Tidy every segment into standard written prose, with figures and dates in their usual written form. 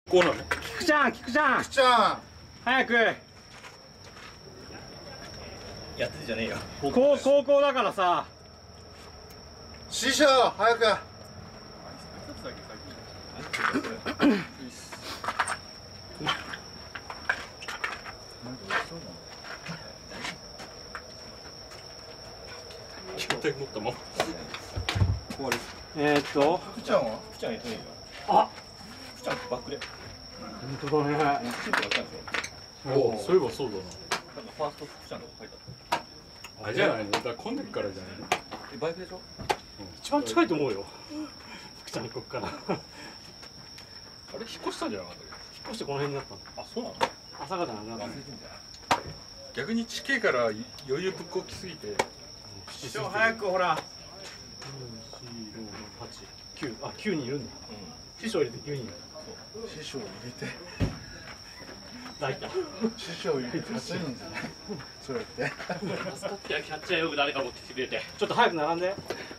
こうなの。 菊ちゃん、菊ちゃん、 ちゃん早く。 やってるじゃねえよ。 高校だからさ。 師匠早く。 筐体持ったまま。終わり。 福ちゃんは福ちゃんやってねえよ。 あ、 福ちゃんバックで。 本当だね。 シュートやったんでしょ。 おお、そういえばそうだなんかファースト福ちゃんの書いてあっな。あれじゃないの、だから混んでるからじゃないの。 た。バイクでしょ。 一番近いと思うよ。福ちゃんこっから。 あれ引っ越したんじゃなかったっ引っ越してこの辺になったの。 あ、そうなの。 朝方じゃなくなった。 忘れてんじゃん。 け。逆に地形から余裕ぶっこきすぎて。 師匠早くほら。4、5、6、8、9、あ、9人いるんだ。師匠入れて9人。 師匠入れて大体。 師匠入れて8人じゃないそれっていやキャッチャーよく誰か持ってきてくれて。 ちょっと早く並んで。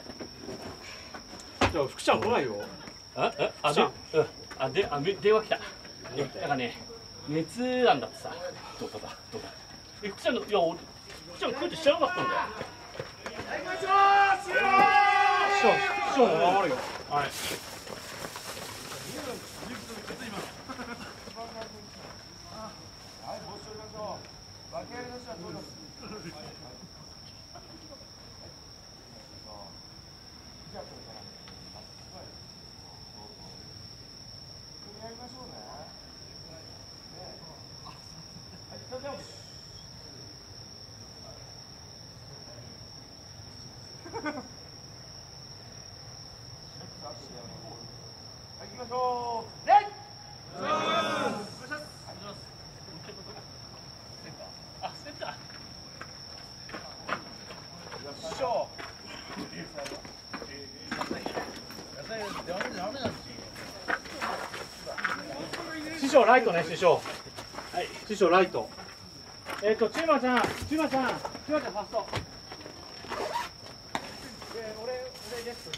じゃあ福ちゃん来ないよ。 あ電話来た。なんかね熱なんだってさ。 どうだ。 福ちゃんのいや俺福ちゃん来るって知らなかったんだよ。 師匠も守るよ。 はい。あ、センター。 師匠ライトね、師匠。はい、師匠ライト。チューマちゃんファースト。俺レフト。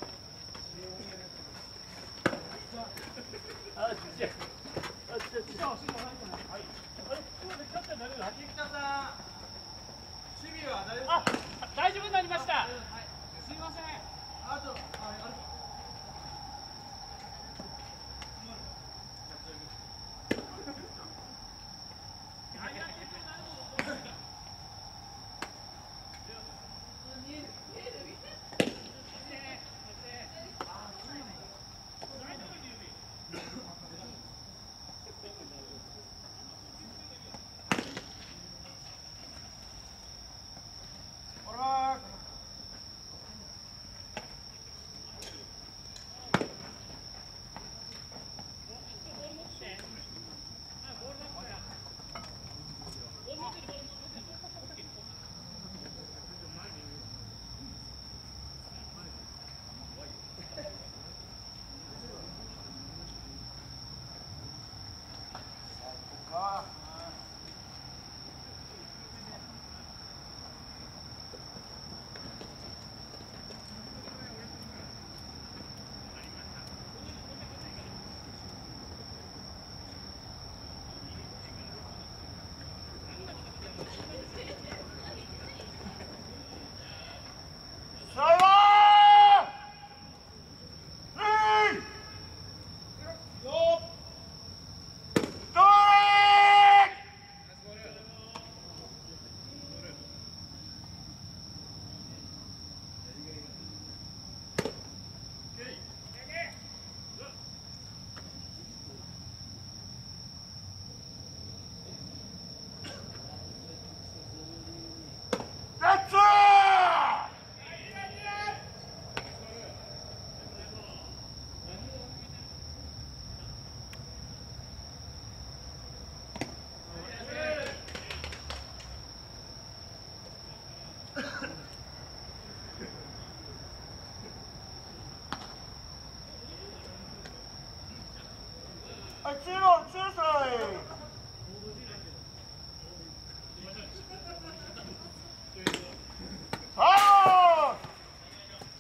あ、大丈夫になりました。 すいません。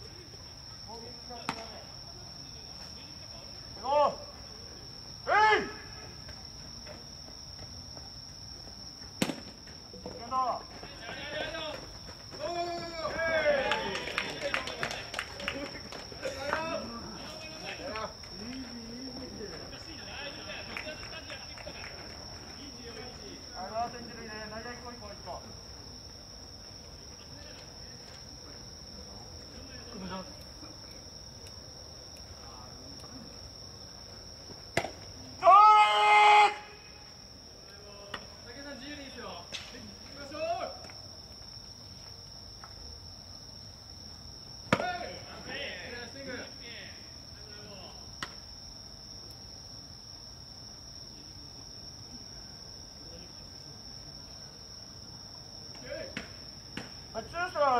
Hey!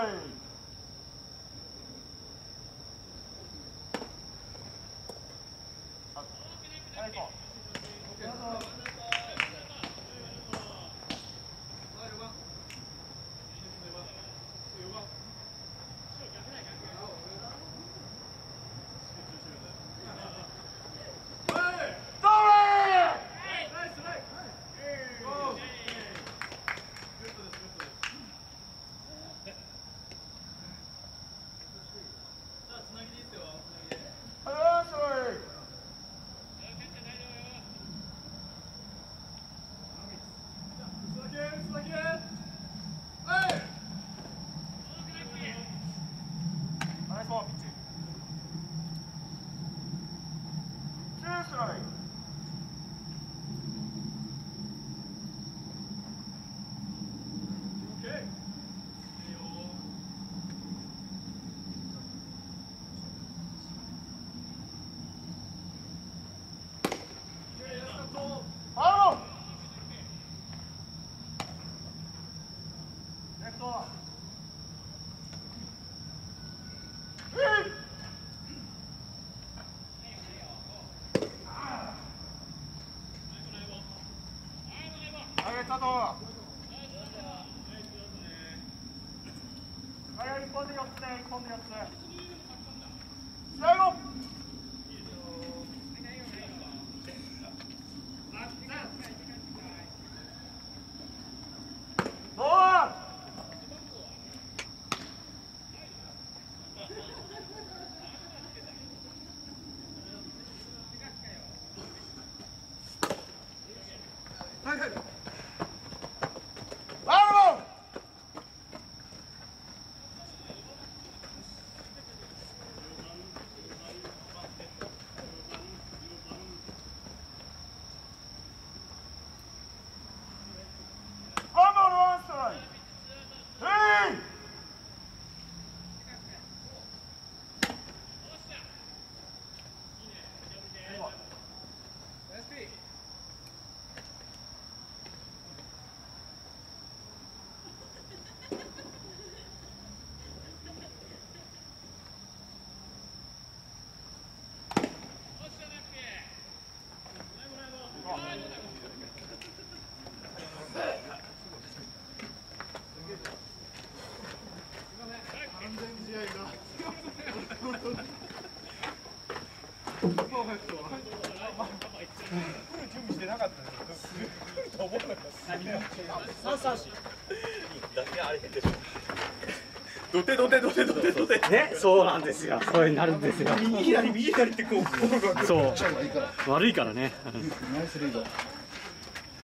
ね、そうなんですよ。そうになるんですよ。右左ってこう。そう。悪いからね。 ナイスリード。